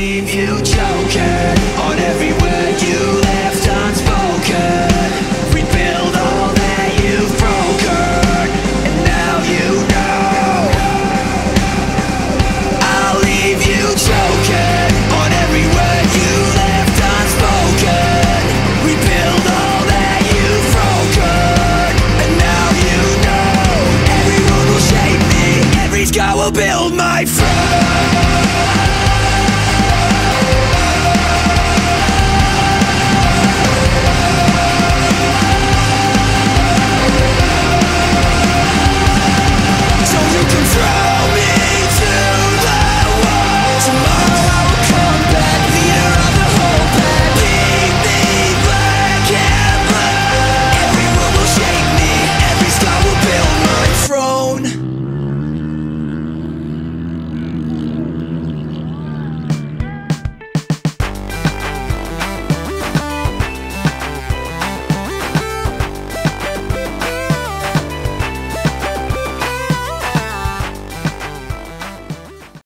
leave you choking on every word you left unspoken. Rebuild all that you've broken, and now you know. I'll leave you choking on every word you left unspoken. Rebuild all that you've broken, and now you know. Every road will shape me, every scar will build